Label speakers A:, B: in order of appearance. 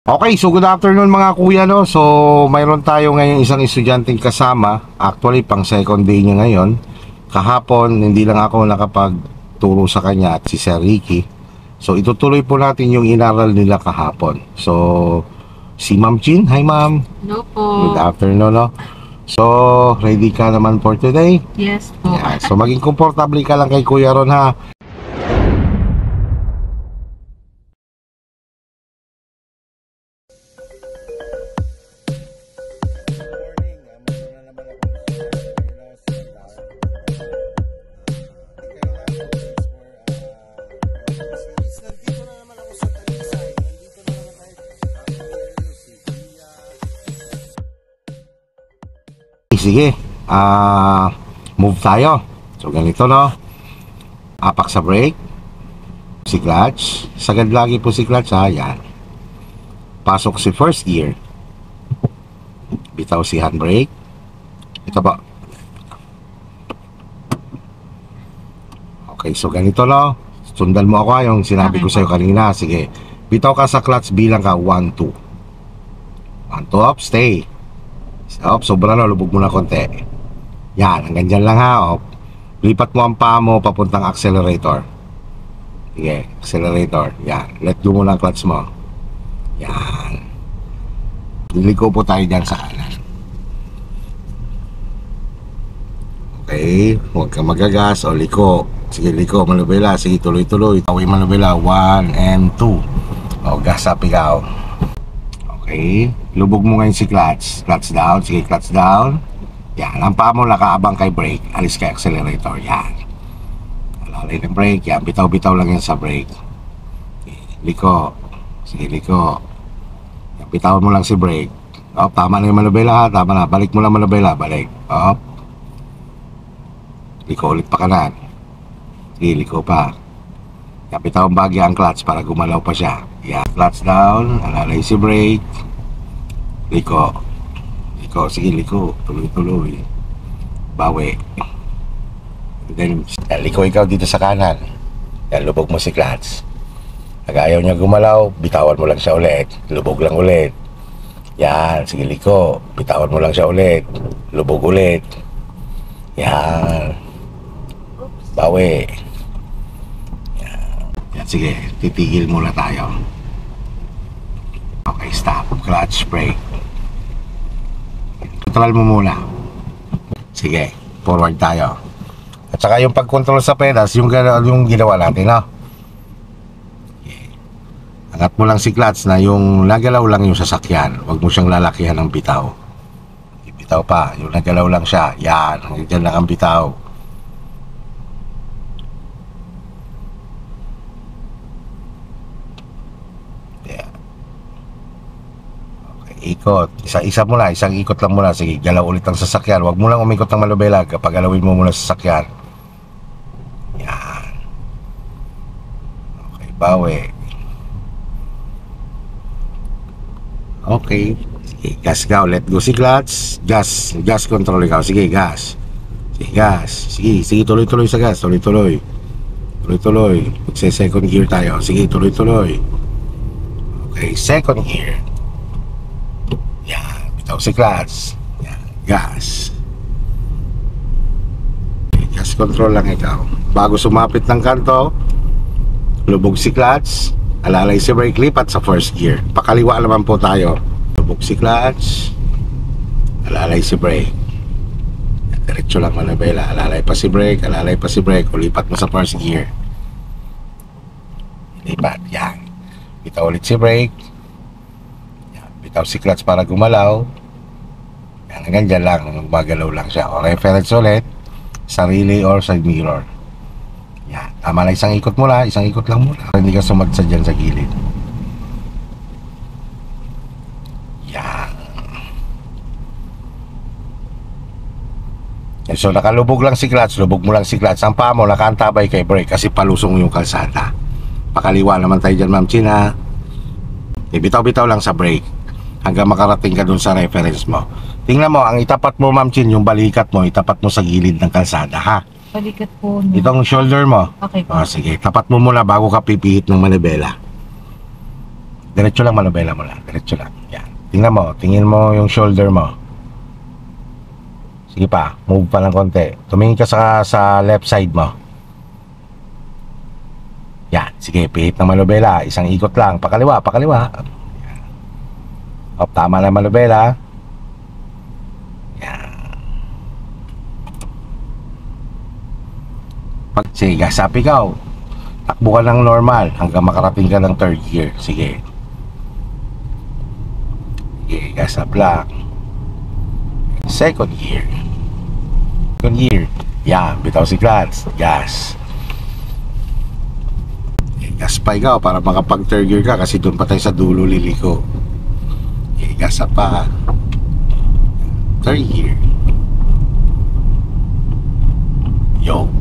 A: Okay, so good afternoon mga kuya, no? So, mayroon tayo ngayon isang estudyanteng kasama. Actually, pang second day niya ngayon. Kahapon, hindi lang ako nakapagturo sa kanya at si Sir Ricky. So, itutuloy po natin yung inaral nila kahapon. So, si Ma'am Chin. Hi, Ma'am.
B: Hello po.
A: Good afternoon, no? So, ready ka naman for today?
B: Yes po.
A: Yeah. So, maging komportable ka lang kay Kuya Ron, ha? Sige, move tayo. So ganito, no, apak sa brake, si clutch, sagad lagi po si clutch, ha, yan. Pasok si first gear, bitaw si handbrake, ito ba. Okay, so ganito, no, sundan mo ako, yung sinabi ko sa'yo kanina. Sige, bitaw ka sa clutch, bilang ka 1, 2 1, 2, up, stay. Op, sobra na, lubog mo na konti. Yan, hanggang dyan lang, ha. Op. Lipat mo ang paa mo papuntang accelerator. Sige, accelerator. Yan, let go mo lang clutch mo. Yan. Liliko po tayo dyan sa kanan. Okay, huwag kang magagas o liko. Sige, liko, manubela. Sige, tuloy-tuloy. Tawin manubela, 1 and 2. O, gas up ikaw. Okay, lubog mo ngayon si clutch. Clutch down, sige, clutch down. Yan, ang paa mo nakaabang kay brake. Alis kay accelerator, yan. Alalay ng brake, yan. Bitaw-bitaw lang yan sa brake. Okay, liko. Sige, liko. Yan, bitawan mo lang si brake. Oh, tama na yung manubela, ha. Tama na, balik mo lang manubela. Balik, oh. Liko ulit pa kanan. Sige, liko pa. Yan, bitawang bagya ang clutch para gumalaw pa siya. Yan, clutch down, alalay si brake. Liko. Liko, sige, liko. Tuloy-tuloy. Bawi. And then, liko ikaw dito sa kanan. Yan, lubog mo si clutch. Pag ayaw niya gumalaw, bitawan mo lang siya ulit. Lubog lang ulit. Yan, sige, liko. Bitawan mo lang siya ulit. Lubog ulit. Yan. Bawi. Yan, sige, titigil muna tayo. Okay, stop. Clutch, brake. Control mo muna. Sige, forward tayo. At saka yung pag-control sa pedals, yung ginawa natin, no? Okay. Angat mo lang si clutch na yung nagalaw lang yung sasakyan. Huwag mo siyang lalakihan ng bitaw. Bitaw pa, yung nagalaw lang siya. Yan, hanggang lang ang bitaw. Ikot, isa-isa mo na, isang ikot lang muna. Sige, galaw ulit ang sasakyan. Huwag mo lang umikot ng malubela kapag galawin mo muna sasakyan. Yan. Okay, bawi. Okay. Sige, gas ka, let go si clutch. Gas control ikaw. Sige, gas. Sige, gas. Sige, tuloy-tuloy sa gas. Tuloy-tuloy. Tuloy-tuloy. Magse-second gear tayo. Sige, tuloy-tuloy. Okay, second gear. Si clutch. Yan. Gas. Okay, gas control lang ikaw. Bago sumapit ng kanto, lubog si clutch, alalay si brake, lipat sa first gear. Pakaliwa naman po tayo. Lubog si clutch, alalay si brake. Diretso lang manabela. Alalay pa si brake, alalay pa si brake. Lipat mo sa first gear. Lipat. Yan. Bitaw ulit si brake. Yan. Bitaw si clutch para gumalaw. Yan, hanggang dyan lang, magagalaw lang siya. O reference ulit, sarili or side mirror. Yan, tama na isang ikot mo lang, isang ikot lang muna. Hindi ka sumadsa dyan sa gilid. Yan. So nakalubog lang si clutch, lubog mo lang si clutch. Ang paa mo nakaantabay kay brake kasi palusong yung kalsada. Pakaliwa naman tayo dyan, Ma'am China. Bitaw-bitaw lang sa brake hanggang makarating ka dun sa reference mo. Tingnan mo, ang itapat mo, Ma'am Chin, yung balikat mo, itapat mo sa gilid ng kalsada, ha?
B: Balikat po na.
A: Itong shoulder mo.
B: Okay po.
A: O, sige, tapat mo muna bago ka pipihit ng manibela. Diretso lang, manubela mo lang. Diretso lang. Yan. Tingnan mo. Tingin mo yung shoulder mo. Sige pa. Move pa ng konti. Tumingin ka sa left side mo. Yan. Sige. Pihit ng manubela. Isang ikot lang. Pakaliwa. Pakaliwa. Yan. Hop. Tama na manubela. Yan. Sige. Gasap ikaw. Takbo ka ng normal hanggang makarating ka ng third gear. Sige. Sige, gas up lang. Second gear. Second gear. Yan, bitaw si clutch. Gas. Okay, gas pa ikaw para makapag third gear ka kasi doon pa tayo sa dulo liliko. Okay, gas up pa. Third gear. Yo.